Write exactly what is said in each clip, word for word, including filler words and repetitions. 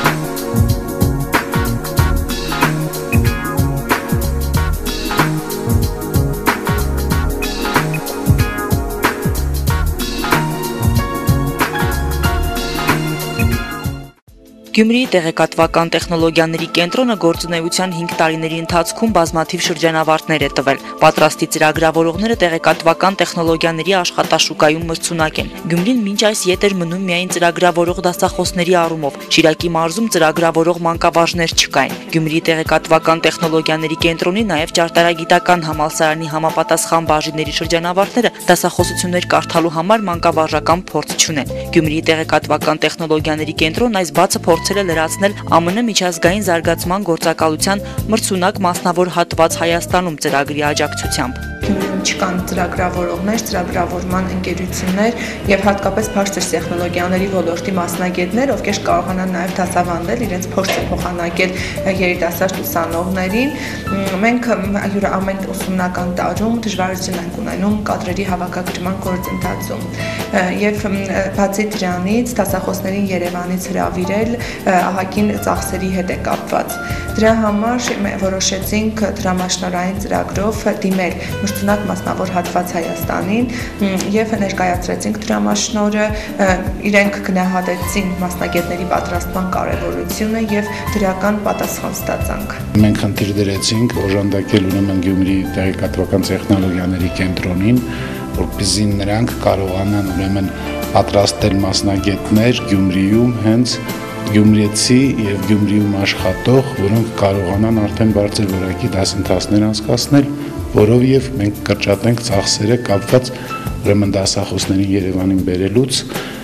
Գյումրիի տեղեկատվական տեխնոլոգիաների կենտրոնը գործունեության հինգ տարիների ընթացքում բազմաթիվ շրջանավարտներ է տվել։ Պատրաստի ծրագրավորողները տեղեկատվական տեխնոլոգիաների աշխատաշուկայում մրցունակ են։ Գյումրին մինչ այս ետ էր մնում միայն ծրագրավորող դասախոսների առումով։ Շիրակի մարզում ծրագրավորող մանկավարժներ չկային։ Գյումրիի տեղեկատվական տեխնոլոգիաների կենտրոնի նաև ճարտարագիտական համալսարանի համապատասխան բաժինների շրջանավարտները դասախոսություններ կարդալու համար մանկավարժական փորձ չունեն։ Գյումրիի տեղեկատվական տեխնոլոգիաների կենտրոնն այս բացը փորձել է լրացնել ԱՄՆ միջազգային զարգացման գործակալության մրցունակ մասնավոր հատված Հայաստանում ծրագրի աջակցությամբ։ Չկան ծրագրավորողներ, ծրագրավորման ընկերություններ եւ հատկապես բարձր տեխնոլոգիաների ոլորտի մասնագետներ, ովքեր կարողանան նաեւ դասավանդել իրենց փորձը փոխանակել երիտասարդ ուսանողներին։ Մենք յուրը ամեն ուսումնական տարում դժվարություն ենք ունենում կադրերի հավաքագրման գործընթացում եւ բացի դրանից դասախոսներին Երևանից հրավիրել ահագին ծախսերի հետ է կապված։ Դրա համար որոշեցինք դրամաշնորհային ծրագրով դիմել մրցունակ մասնավոր հատված Հայաստանին եւ ներկայացրեցինք դրամաշնորհը, իրենք գնահատեցին մասնագետների պատրաստման կարեւորությունը եւ դրական պատասխան ստացանք։ Մենք խնդիր դրեցինք օժանդակել ուրեմն Գյումրի տեղեկատվական տեխնոլոգիաների կենտրոնին, որպեսզի նրանք կարողանան ուրեմն պատրաստել մասնագետներ Գյումրիում հենց Գյումրեցի եւ Գյումրիում աշխատող, որոնք կարողանան արդեն բարձր որակի դասընթացներ անցկացնել, որով եւ մենք կրճատենք ծախսերը կապված ուրեմն դասախոսներին Երևանին բերելուց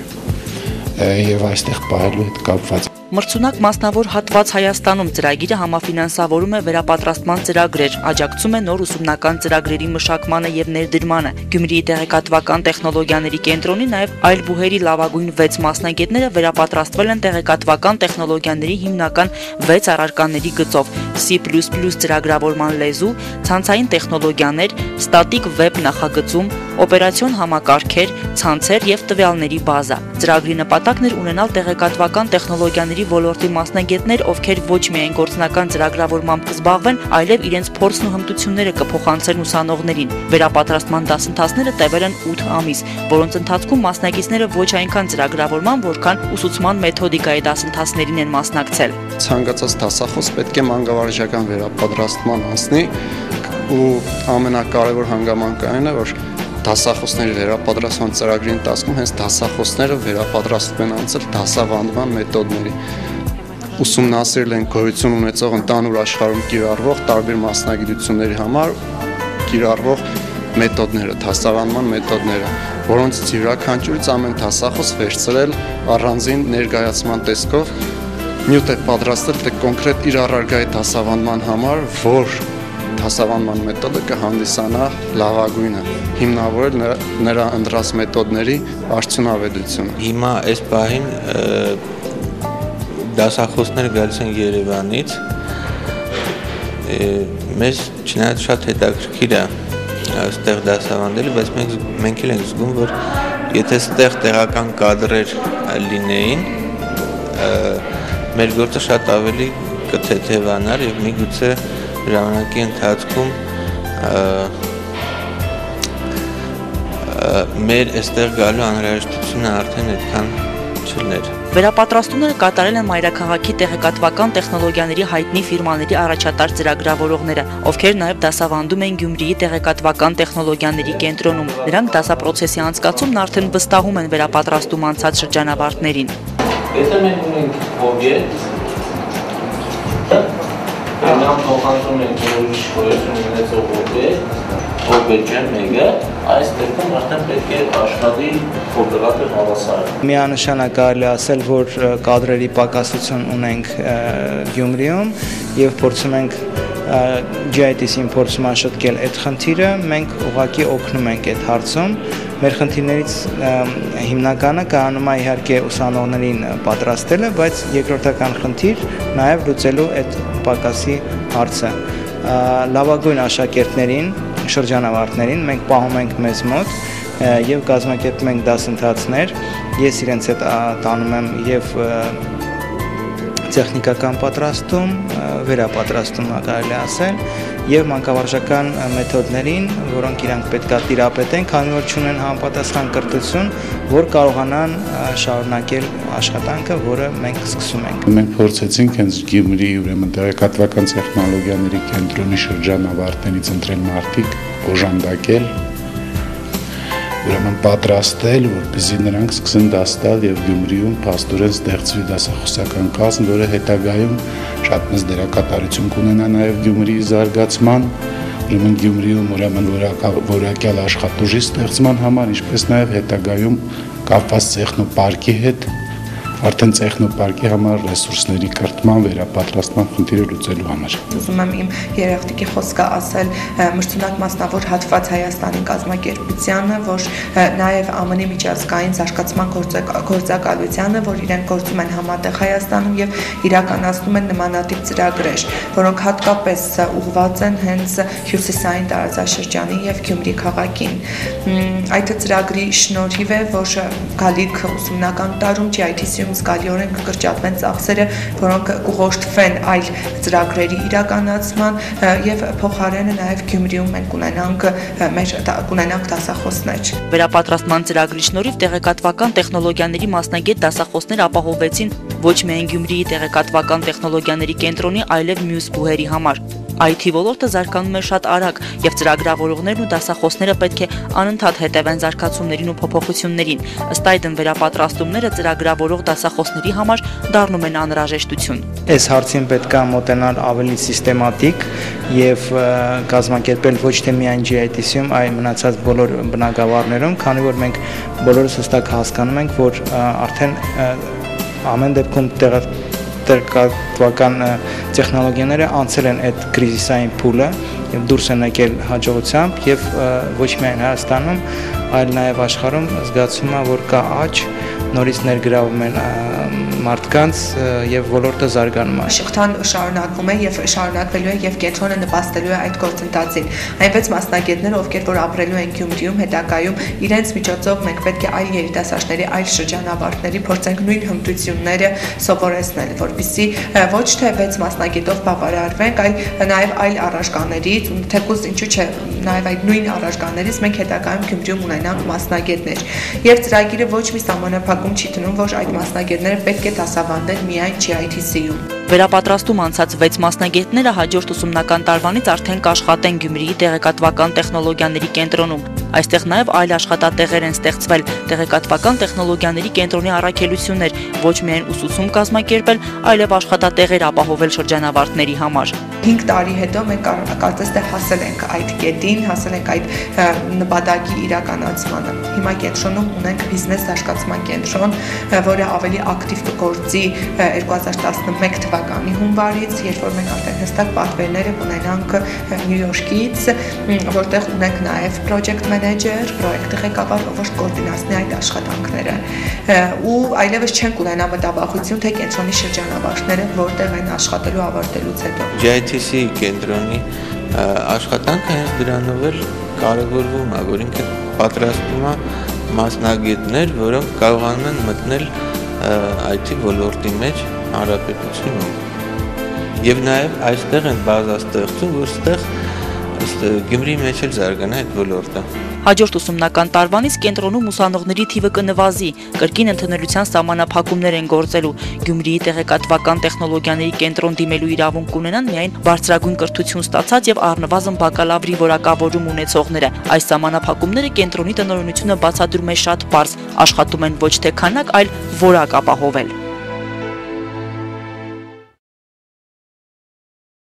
եւ այստեղ պահելու հետ կապված։ Մրցունակ մասնավոր հատված Հայաստանում ծրագիրը համաֆինանսավորում է վերապատրաստման ծրագրեր, աջակցում է նոր ուսումնական ծրագրերի մշակմանը եւ ներդրմանը։ Գյումրիի տեղեկատվական տեխնոլոգիաների կենտրոնի նաեւ այլ բուհերի լավագույն վեց մասնագետները վերապատրաստվել են տեղեկատվական տեխնոլոգիաների հիմնական վեց առարկաների գծով՝ C plus plus ծրագրավորման լեզու, ցանցային տեխնոլոգիաներ, ստատիկ վեբ նախագծում, օպերացիոն համակարգեր, ցանցեր եւ տվյալների բազա։ Ծրագրի նպատակն էր ունենալ տեղեկատվական տեխնոլոգիաների ոլորտի մասնագետներ, ովքեր ոչ միայն գործնական ծրագրավորմամբ կզբաղվեն, այլև իրենց փորձն ու հմտությունները կփոխանցեն ուսանողներին։ Վերապատրաստման դասընթացները տևել են ութ ամիս, որոնց ընթացքում մասնակիցները ոչ այնքան ծրագրավորման, որքան ուսուցման մեթոդիկայի դասընթացներին են մասնակցել։ Ցանկացած դասախոս պետք է մանկավարժական վերապատրաստման անցնի ու ամենակարևոր հանգամանքը այն է, որ դասախոսների վերապատրաստման ծրագրի ընթացքում հենց դասախոսները վերապատրաստվում են անցել դասավանդման մեթոդների։ Ուսումնասիրել են գոյություն ունեցող ընդհանուր աշխարհում կիրառվող տարբեր մասնագիտությունների համար կիրառվող մեթոդները, դասավանդման մեթոդները, որոնցից յուրաքանչյուրից ամեն դասախոս վերցրել առանձին ներկայացման տեսքով նյութ է պատրաստել թե կոնկրետ իր առարկայի դասավանդման համար, որ դասավանդման մեթոդը կհանդիսանա լավագույնը, հիմնավորել նրա, նրա ընտրած մեթոդների արդյունավետությունը։ Հիմա այս պահին դասախոսները գալիս են Երևանից, մեզ չնայած շատ հետաքրքիր է այստեղ դասավանդելը, բայց մենք, մենք էլ ենք զգում, որ եթե այստեղ տեղական կադրեր լինեին, մեր գործը շատ ավելի կթեթևանար եւ միգուցե ժամանակի ընթացքում մեր այստեղ գալու անհրաժեշտությունը արդեն այդքան չլներ։ Վերապատրաստումները կատարել են մայրաքաղաքի տեղեկատվական տեխնոլոգիաների հայտնի ֆիրմաների առաջատար ծրագրավորողները, ովքեր նաև դասավանդում են Գյումրիի տեղեկատվական տեխնոլոգիաների կենտրոնում։ Նրանք դասապրոցեսի անցկացումն արդեն վստահում են վերապատրաստում անցած շրջանավարտներին։ Եթե մենք ունենք օբյեկտ, Մենք փոխանցում ենք ուրիշ գոյություն ունեցող օբյեկտ, օբյեկտը մեկը, այս դեպքում արդեն պետք է աշխատի ֆոտոգրաֆիա հավասարը։ Միանշանակ կարելի ասել, որ կադրերի պակասություն ունենք Գյումրիում եւ փորձում ենք G I T C-ին փորձում աշխատել այդ խնդիրը, մենք ուղղակի օգնում ենք այդ հարցում։ Մեր խնդիրներից հիմնականը կայանում է իհարկե ուսանողներին պատրաստելը, բայց երկրորդական խնդիր նաև լուծելու այդ պակասի հարցը։ Լավագույն աշակերտներին, շրջանավարտներին մենք պահում ենք մեզ մոտ եւ կազմակերպում ենք դասընթացներ։ Ես իրենց հետ տանում եմ եւ տեխնիկական պատրաստում, վերապատրաստում կարելի ասել, եւ մանկավարժական մեթոդներին, որոնք իրանք պետք է տիրապետեն, քանի որ չունեն համապատասխան կրթություն, որ կարողանան շարունակել աշխատանքը, որը մենք սկսում ենք։ Մենք փորձեցինք հենց Գյումրի ուրեմն տեղեկատվական տեխնոլոգիաների կենտրոնի շրջանավարտներից ընտրել մարդիկ, օժանդակել, ուրեմն պատրաստել, որպեսզի նրանք սկսեն դաս տալ եւ Գյումրիում փաստորեն ստեղծվի դասախոսական կազմ, որը հետագայում շատ մեծ դերակատարություն կունենա նաեւ Գյումրիի զարգացման, ուրեմն Գյումրիում ուրեմն որակյալ աշխատուժի ստեղծման համար, ինչպես նաեւ հետագայում կապված տեխնոպարկի հետ արդեն տեխնոպարկի համար ռեսուրսների կրթման, վերապատրաստման խնդիրը լուծելու համար։ Ուզում եմ իմ երեխտիկի խոսքը ասել մրցունակ մասնավոր հատված Հայաստանի կազմակերպությանը, որ նաև ԱՄՆ-ի միջազգային զարգացման գործակալությանը, որ իրենք գործում են համատեղ Հայաստանում եւ իրականացնում են նմանատիպ ծրագրեր, որոնք հատկապես ուղղված են հենց հյուսիսային տարածաշրջանին եւ Գյումրի քաղաքին։ Այդ ծրագրի շնորհիվ է, որ գալիք ուսումնական տարում G I T C-ում զգալիորեն կկրճատվեն ծախսերը, որոնք կուղղորդվեն այլ ծրագրերի իրականացման եւ փոխարենը նաեւ Գյումրիում մենք կունենանք մեր կունենանք դասախոսներ։ Վերապատրաստման ծրագրի շնորհիվ տեղեկատվական տեխնոլոգիաների մասնագետ դասախոսներ ապահովվեցին ոչ միայն Գյումրիի տեղեկատվական տեխնոլոգիաների կենտրոնի, այլև մյուս բուհերի համար։ I T ոլորտը զարգանում է շատ արագ եւ ծրագրավորողներն ու դասախոսները պետք է անընդհատ հետևեն զարգացումներին ու փոփոխություններին։ Ըստ այդմ վերապատրաստումները ծրագրավորող դասախոսների համար դառնում են անհրաժեշտություն։ Այս հարցին պետք է մոտենալ ավելի սիստեմատիկ եւ կազմակերպել ոչ թե միայն G I T C-ում, այլ մնացած բոլոր բնակավարներում, քանի որ մենք բոլորս հստակ հասկանում ենք, որ արդեն ամեն դեպքում տեղը տեղեկատվական տեխնոլոգիաները անցել են այդ կրիզիսային փուլը եւ դուրս են եկել հաջողությամբ եւ ոչ միայն Հայաստանում, այլ նաեւ աշխարհում զգացում է, որ կա աճ, նորից ներգրավում են մարդկանց եւ ոլորտը զարգանում է։ Շղթան շարունակվում է եւ շարունակվելու է եւ կենտրոնը նպաստելու է այդ գործընթացին։ Այնպես մասնագետները, ովքեր որ ապրելու են Գյումրիում, հետագայում իրենց միջոցով մենք պետք է այլ երիտասարդների, այլ շրջանավարտների փորձենք նույն հմտությունները սովորեցնել, որպեսզի ոչ թե վեց մասնագետով բավարարվենք, այլ նաեւ այլ առարկաներից, ու թեկուզ ինչու՞ չէ, նաեւ այդ նույն առարկաներից մենք հետագայում Գյումրիում ունենանք մասնագետներ։ Եվ ծրագիրը ոչ մի սահմանափակում չի դնում, որ այդ մասնագետները պետք է դասավանդեն միայն G I T C-ում։ Վերապատրաստում անցած վեց մասնագետները հաջորդ ուսումնական տարվանից արդեն կաշխատեն Գյումրիի տեղեկատվական տեխնոլոգիաների կենտրոնում։ Այստեղ նաև այլ աշխատատեղեր են ստեղծվել, տեղեկատվական տեխնոլոգիաների կենտրոնի առաքելություններ, ոչ միայն ուսուցում կազմակերպել, այլև աշխատատեղեր ապահովել շրջանավարտների համար։ Հինգ տարի հետո մենք կարծես թե հասել ենք այդ կետին, հասել ենք այդ նպատակի իրականացմանը։ Հիմա կենտրոնում ունենք բիզնես զարգացման կենտրոն, որը ավելի ակտիվ կգործի երկու հազար տասնմեկ թվականի հունվարից, երբ որ մենք արդեն հստակ պատվերները կունենանք Նյու Յորքից, որտեղ ունենք նաև project manager, պրոյեկտի ղեկավար, ով կոորդինացնի այդ աշխատանքները։ Ու այլևս չենք ունենա մտավախություն, թե կենտրոնի շրջանավարտները որտեղ են աշխատելու ավարտելուց հետո։ G I T C կենտրոնի աշխատանքը հենց դրանով էլ կարևորվում է, որ ինքը պատրաստում է մասնագետներ, որոնք կարողանում են մտնել I T ոլորտի մեջ հանրապետությունում։ Եվ նաև այստեղ են բազա ստեղծում, որ ստեղ Գյումրիի մեջ էլ զարգանա այդ ոլորտը։ Հաջորդ ուսումնական տարվանից կենտրոնում ուսանողների թիվը կնվազի, կրկին ընդունելության սահմանափակումներ են գործելու։ Գյումրիի տեղեկատվական տեխնոլոգիաների կենտրոն դիմելու իրավունք կունենան միայն բարձրագույն կրթություն ստացած եւ առնվազն բակալավրի որակավորում ունեցողները։ Այս սահմանափակումները կենտրոնի տնօրինությունը բացատրում է շատ պարզ, աշխատում են ոչ թե քանակ, այլ որակ ապահովել։